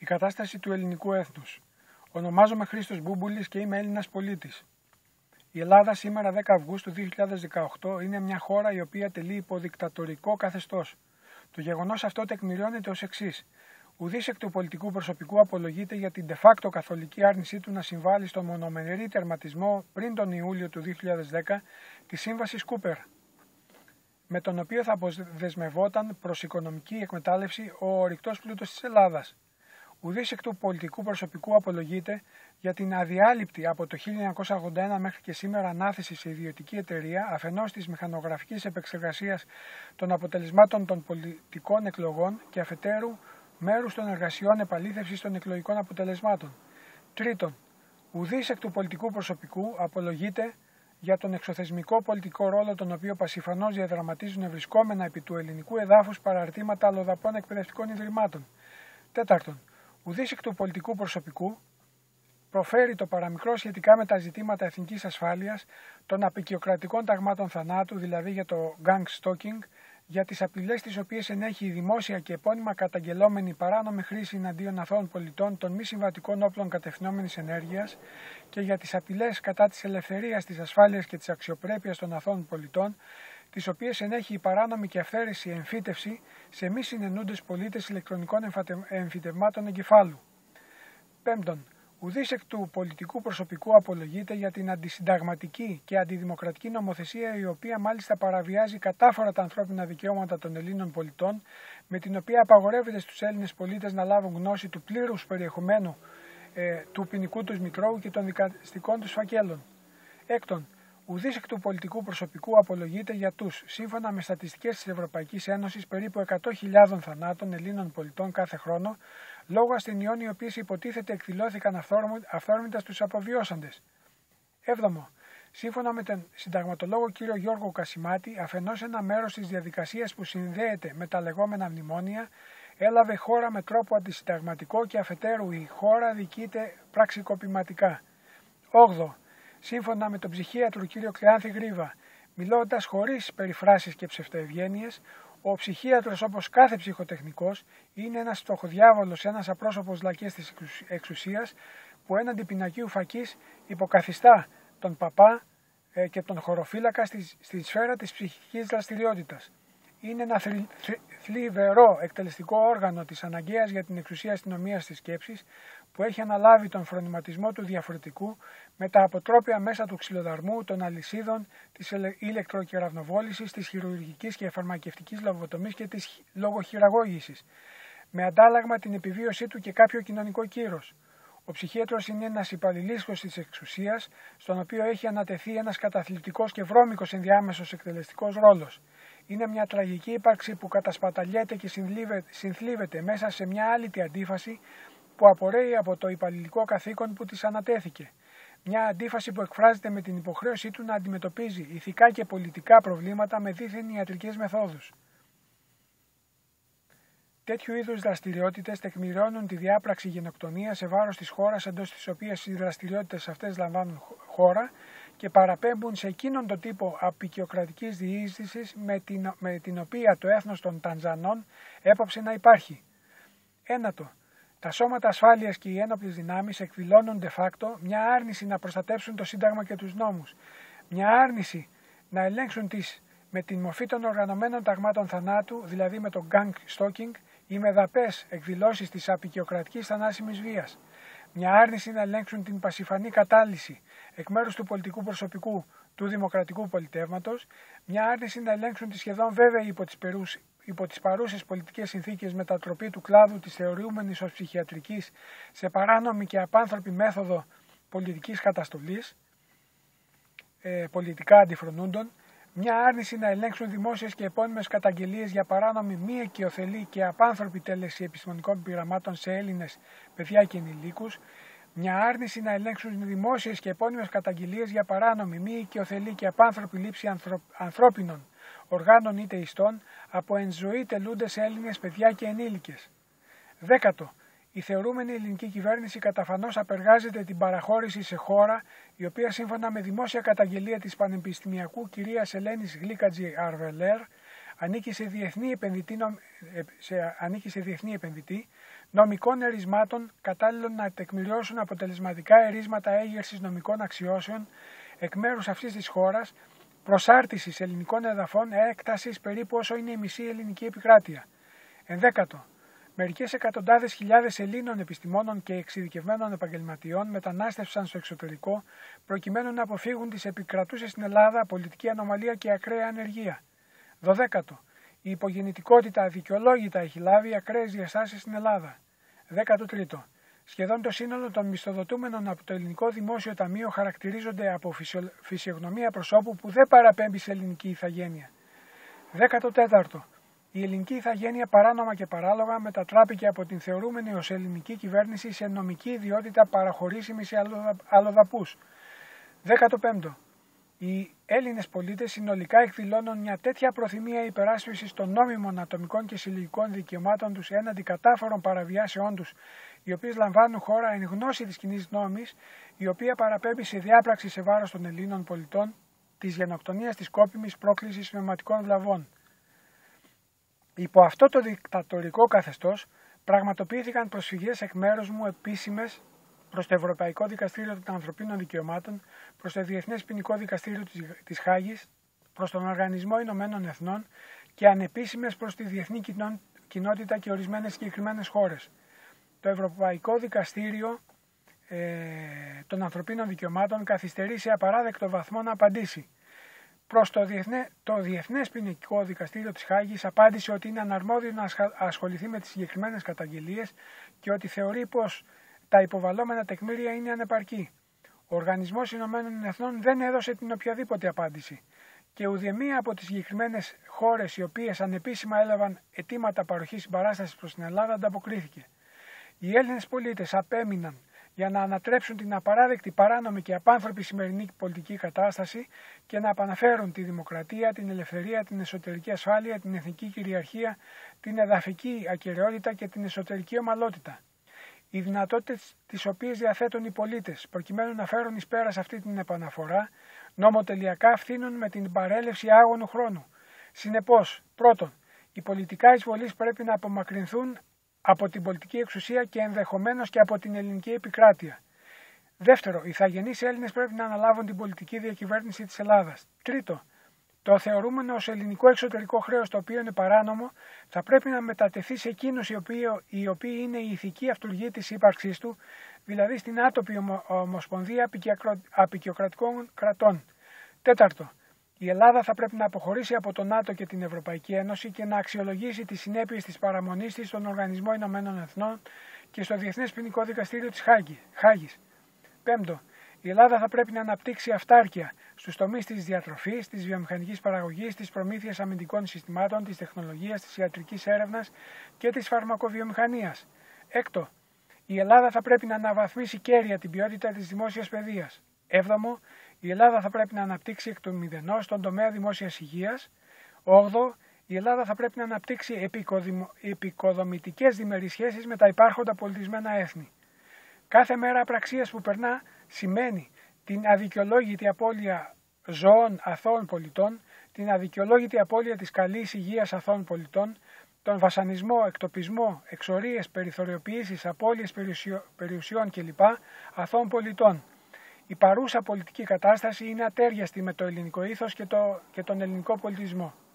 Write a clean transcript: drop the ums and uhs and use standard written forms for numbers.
κατάσταση του ελληνικού έθνους. Ονομάζομαι Χρήστος Μπούμπουλης και είμαι Έλληνας πολίτης. Η Ελλάδα σήμερα 10 Αυγούστου 2018 είναι μια χώρα η οποία τελεί υπό δικτατορικό καθεστώς. Το γεγονός αυτό τεκμηριώνεται ως εξής. Ουδής εκ του πολιτικού προσωπικού απολογείται για την de facto καθολική άρνησή του να συμβάλλει στον μονομερή τερματισμό πριν τον Ιούλιο του 2010 της Σύμβασης Κούπερ, με τον οποίο θα αποδεσμευόταν προς οικονομική εκμετάλλευση ο ορυκτός πλούτος της Ελλάδας. Ουδής εκ του πολιτικού προσωπικού απολογείται για την αδιάλειπτη από το 1981 μέχρι και σήμερα ανάθεση σε ιδιωτική εταιρεία αφενός της μηχανογραφικής επεξεργασίας των αποτελεσμάτων των πολιτικών εκλογών και αφετέρου μέρους των εργασιών επαλήθευσης των εκλογικών αποτελεσμάτων. Τρίτον, ουδής εκ του πολιτικού προσωπικού απολογείται για τον εξωθεσμικό πολιτικό ρόλο τον οποίο πασιφανώς διαδραματίζουν βρισκόμενα επί του ελληνικού εδάφους παραρτήματα αλλοδαπών εκπαιδευτικών ιδρυμάτων. Τέταρτον, ουδής εκ του πολιτικού προσωπικού προφέρει το παραμικρό σχετικά με τα ζητήματα εθνικής ασφάλειας, των απεικιοκρατικών ταγμάτων θανάτου, δηλαδή για το gang stalking, για τις απειλές τις οποίες ενέχει η δημόσια και επώνυμα καταγγελόμενη παράνομη χρήση εναντίον αθώων πολιτών των μη συμβατικών όπλων κατευθυνόμενης ενέργειας και για τις απειλές κατά της ελευθερίας, της ασφάλειας και της αξιοπρέπειας των αθώων πολιτών, τις οποίες ενέχει η παράνομη και αυθαίρεση εμφύτευση σε μη συνενούντες πολίτες ηλεκτρονικών εμφυτευμάτων εγκεφάλου. Πέμπτον, ουδής εκ του πολιτικού προσωπικού απολογείται για την αντισυνταγματική και αντιδημοκρατική νομοθεσία, η οποία μάλιστα παραβιάζει κατάφορα τα ανθρώπινα δικαιώματα των Ελλήνων πολιτών, με την οποία απαγορεύεται στους Έλληνες πολίτες να λάβουν γνώση του πλήρους περιεχομένου του ποινικού τους μητρώου και των δικαστικών τους φακέλων. Έκτον, ουδής εκ του πολιτικού προσωπικού απολογείται για τους, σύμφωνα με στατιστικές της Ευρωπαϊκής Ένωσης, περίπου 100.000 θανάτων Ελλήνων πολιτών κάθε χρόνο, λόγω ασθενειών οι οποίες υποτίθεται εκδηλώθηκαν αυθόρμητα στους αποβιώσαντες. Έβδομο, σύμφωνα με τον συνταγματολόγο κ. Γιώργο Κασιμάτη, αφενός ένα μέρος της διαδικασίας που συνδέεται με τα λεγόμενα μνημόνια έλαβε χώρα με τρόπο αντισυνταγματικό και αφετέρου η χώρα διοικείται πραξικοπηματικά. Όγδο, σύμφωνα με τον ψυχίατρο κ. Κλεάνθη Γρίβα, μιλώντας χωρίς περιφράσεις και ψευτοευγένειες, ο ψυχίατρος, όπως κάθε ψυχοτεχνικός, είναι ένας φτωχοδιάβολος, ένας απρόσωπος λακές της εξουσίας που έναντι πινακίου φακής υποκαθιστά τον παπά και τον χωροφύλακα στη σφαίρα της ψυχικής δραστηριότητας. Είναι ένα θλιβερό εκτελεστικό όργανο της αναγκαίας για την εξουσία αστυνομίας της σκέψης που έχει αναλάβει τον φρονηματισμό του διαφορετικού με τα αποτρόπια μέσα του ξυλοδαρμού, των αλυσίδων, της ηλεκτροκεραυνοβόλησης, της χειρουργικής και φαρμακευτικής λογοτομής και της λογοχειραγώγησης, με αντάλλαγμα την επιβίωσή του και κάποιο κοινωνικό κύρος. Ο ψυχίατρος είναι ένας υπαλληλίσκος της εξουσίας, στον οποίο έχει ανατεθεί ένας καταθλιπτικός και βρώμικος ενδιάμεσος εκτελεστικός ρόλος. Είναι μια τραγική ύπαρξη που κατασπαταλιέται και συνθλίβεται μέσα σε μια άλυτη αντίφαση που απορρέει από το υπαλληλικό καθήκον που της ανατέθηκε. Μια αντίφαση που εκφράζεται με την υποχρέωσή του να αντιμετωπίζει ηθικά και πολιτικά προβλήματα με δίθεν ιατρικές μεθόδους. Τέτοιου είδους δραστηριότητες τεκμηριώνουν τη διάπραξη γενοκτονίας σε βάρος της χώρας εντός της οποίας οι δραστηριότητες αυτές λαμβάνουν χώρα και παραπέμπουν σε εκείνον τον τύπο απεικιοκρατικής διείσδυσης με την οποία το έθνος των Τανζανών έπαψε να υπάρχει. Ένατο, τα σώματα ασφάλειας και οι ένοπλες δυνάμεις εκδηλώνουν de facto μια άρνηση να προστατεύσουν το Σύνταγμα και τους νόμους, μια άρνηση να ελέγξουν με την μορφή των οργανωμένων ταγμάτων θανάτου, δηλαδή με το gang stalking, ή με δαπές εκδηλώσεις της απεικιοκρατικής θανάσιμης βίας. Μια άρνηση να ελέγξουν την πασιφανή κατάλυση εκ μέρους του πολιτικού προσωπικού του δημοκρατικού πολιτεύματος, μια άρνηση να ελέγξουν τη σχεδόν βέβαιη υπό τις παρούσες πολιτικές συνθήκες μετατροπή του κλάδου της θεωρούμενης ως ψυχιατρικής σε παράνομη και απάνθρωπη μέθοδο πολιτικής καταστολής, πολιτικά αντιφρονούντων, μια άρνηση να ελέγξουν δημόσιες και επώνυμες καταγγελίες για παράνομη μη οικειοθελή και απάνθρωπη τέλεση επιστημονικών πειραμάτων σε Έλληνες παιδιά και ενηλίκους, μια άρνηση να ελέγξουν δημόσιες και επώνυμες καταγγελίες για παράνομη μη οικειοθελή και απάνθρωπη λήψη ανθρώπινων οργάνων είτε ιστών από εν ζωή τελούντες Έλληνες παιδιά και ενήλικες. Δέκατο, η θεωρούμενη ελληνική κυβέρνηση καταφανώς απεργάζεται την παραχώρηση σε χώρα η οποία σύμφωνα με δημόσια καταγγελία της πανεπιστημιακού κυρίας Ελένης Γλίκατζη Αρβελέρ ανήκει σε διεθνή επενδυτή, νομικών ερισμάτων κατάλληλων να τεκμηριώσουν αποτελεσματικά ερίσματα έγερσης νομικών αξιώσεων εκ μέρους αυτής της χώρας, προσάρτησης ελληνικών εδαφών έκτασης περίπου όσο είναι η μισή ελληνική επικράτεια. 11. Μερικές εκατοντάδες χιλιάδες Ελλήνων επιστημόνων και εξειδικευμένων επαγγελματιών μετανάστευσαν στο εξωτερικό προκειμένου να αποφύγουν τις επικρατούσες στην Ελλάδα πολιτική ανομαλία και ακραία ανεργία. 12. Η υπογεννητικότητα αδικαιολόγητα έχει λάβει ακραίες διαστάσεις στην Ελλάδα. 13. Σχεδόν το σύνολο των μισθοδοτούμενων από το Ελληνικό Δημόσιο Ταμείο χαρακτηρίζονται από φυσιογνωμία προσώπου που δεν παραπέμπει σε ελληνική ηθαγένεια. 14. Η ελληνική ηθαγένεια παράνομα και παράλογα μετατράπηκε από την θεωρούμενη ως ελληνική κυβέρνηση σε νομική ιδιότητα παραχωρήσιμη σε αλλοδαπούς. 15. Οι Έλληνες πολίτες συνολικά εκδηλώνουν μια τέτοια προθυμία υπεράσπισης των νόμιμων ατομικών και συλλογικών δικαιωμάτων τους έναντι κατάφορων παραβιάσεών τους, οι οποίες λαμβάνουν χώρα εν γνώση της κοινής νόμης, η οποία παραπέμπει σε διάπραξη σε βάρος των Ελλήνων πολιτών της γενοκτονίας της σκόπιμης πρόκλησης πνευματικών βλαβών. Υπό αυτό το δικτατορικό καθεστώς πραγματοποιήθηκαν προσφυγές εκ μέρους μου επίσημες προς το Ευρωπαϊκό Δικαστήριο των Ανθρωπίνων Δικαιωμάτων, προς το Διεθνές Ποινικό Δικαστήριο της Χάγης, προς τον Οργανισμό Ηνωμένων Εθνών και ανεπίσημες προς τη διεθνή κοινότητα και ορισμένες συγκεκριμένες χώρες. Το Ευρωπαϊκό Δικαστήριο των Ανθρωπίνων Δικαιωμάτων καθυστερεί σε απαράδεκτο βαθμό να απαντήσει. Προς το Διεθνές Ποινικό Δικαστήριο της Χάγης απάντησε ότι είναι αναρμόδιο να ασχοληθεί με τις συγκεκριμένες καταγγελίες και ότι θεωρεί πως τα υποβαλλόμενα τεκμήρια είναι ανεπαρκή. Ο Οργανισμός Ηνωμένων Εθνών δεν έδωσε την οποιαδήποτε απάντηση και ουδεμία από τις συγκεκριμένες χώρες οι οποίες ανεπίσημα έλαβαν αιτήματα παροχής συμπαράστασης προς την Ελλάδα ανταποκρίθηκε. Οι Έλληνες πολίτες απέμειναν για να ανατρέψουν την απαράδεκτη, παράνομη και απάνθρωπη σημερινή πολιτική κατάσταση και να επαναφέρουν τη δημοκρατία, την ελευθερία, την εσωτερική ασφάλεια, την εθνική κυριαρχία, την εδαφική ακεραιότητα και την εσωτερική ομαλότητα. Οι δυνατότητες τις οποίες διαθέτουν οι πολίτες προκειμένου να φέρουν εις πέρας αυτή την επαναφορά νομοτελειακά φθήνουν με την παρέλευση άγωνου χρόνου. Συνεπώς, πρώτον, οι πολιτικά εισβολείς πρέπει να απομακρυνθούν από την πολιτική εξουσία και ενδεχομένως και από την ελληνική επικράτεια. Δεύτερο, οι ηθαγενείς Έλληνες πρέπει να αναλάβουν την πολιτική διακυβέρνηση της Ελλάδας. Τρίτο, το θεωρούμενο ως ελληνικό εξωτερικό χρέος, το οποίο είναι παράνομο, θα πρέπει να μετατεθεί σε εκείνους οι οποίοι είναι η ηθική αυτουργή της ύπαρξής του, δηλαδή στην άτοπη ομοσπονδία αποικιοκρατικών κρατών. Τέταρτο, η Ελλάδα θα πρέπει να αποχωρήσει από το ΝΑΤΟ και την Ευρωπαϊκή Ένωση και να αξιολογήσει τις συνέπειες της παραμονής της στον Οργανισμό Ηνωμένων Εθνών και στο Διεθνές Ποινικό Δικαστήριο της Χάγης. Πέμπτο, η Ελλάδα θα πρέπει να αναπτύξει αυτάρκεια στους τομείς της διατροφής, της βιομηχανικής παραγωγής, της προμήθειας αμυντικών συστημάτων, της τεχνολογίας, της ιατρικής έρευνας και της φαρμακοβιομηχανίας. Έκτο, η Ελλάδα θα πρέπει να αναβαθμίσει κέρια την ποιότητα της δημόσιας παιδείας. Έβδομο, η Ελλάδα θα πρέπει να αναπτύξει εκ του μηδενός τον τομέα δημόσιας υγείας. Όγδο, η Ελλάδα θα πρέπει να αναπτύξει επικοδομητικές διμερείς σχέσεις με τα υπάρχοντα πολιτισμένα έθνη. Κάθε μέρα απραξίας που περνά σημαίνει την αδικαιολόγητη απώλεια ζώων αθώων πολιτών, την αδικαιολόγητη απώλεια της καλής υγείας αθώων πολιτών, τον βασανισμό, εκτοπισμό, εξορίες, περιθωριοποιήσεις, απώλειες περιουσιών κλπ. Αθώων πολιτών. Η παρούσα πολιτική κατάσταση είναι ατέριαστη με το ελληνικό ήθος και τον ελληνικό πολιτισμό.